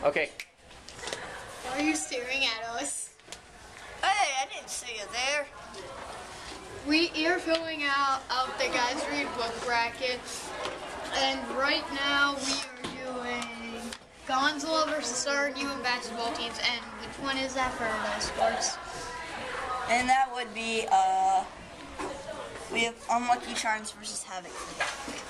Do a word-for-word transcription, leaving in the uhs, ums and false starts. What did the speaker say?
Okay. Why are you staring at us? Hey, I didn't see you there. We are filling out, out the Guys Read book brackets, and right now we are doing Gonzalo versus our U N basketball teams, and which one is that for uh, sports? And that would be, uh, we have Unlucky Charms versus Havoc.